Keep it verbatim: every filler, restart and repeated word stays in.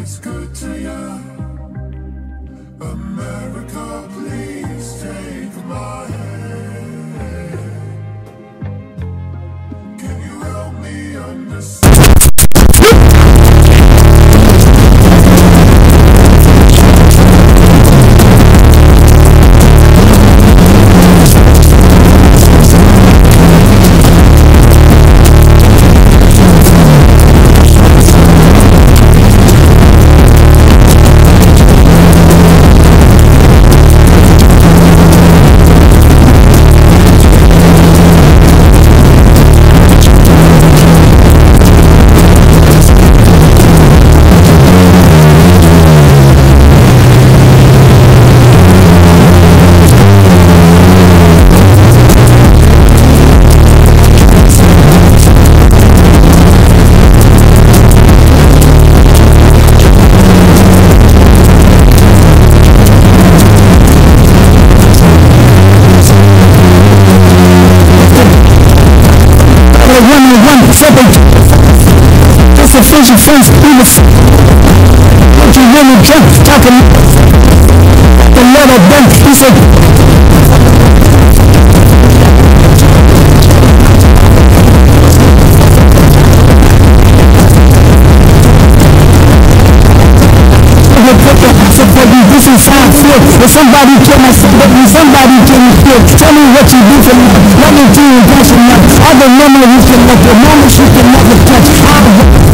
it's good to you. America, please take my hand. Can you help me understand? Just a face to face, what you really drunk, talking the Lord of them, he said, this is how I feel. When somebody told me, when somebody told me, tell me what you do for me. Let me do you, that's enough. All the memories you can make, the moments you can never touch.